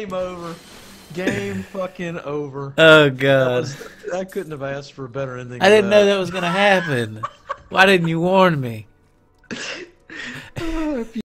Game over. Game fucking over. Oh god. I couldn't have asked for a better ending. I to didn't know that was gonna happen. Why didn't you warn me?